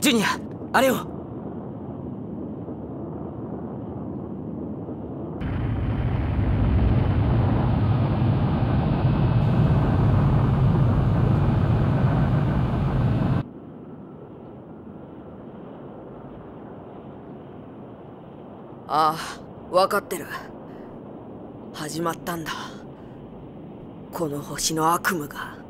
ジュニア、あれを。ああ、分かってる。始まったんだ、この星の悪夢が。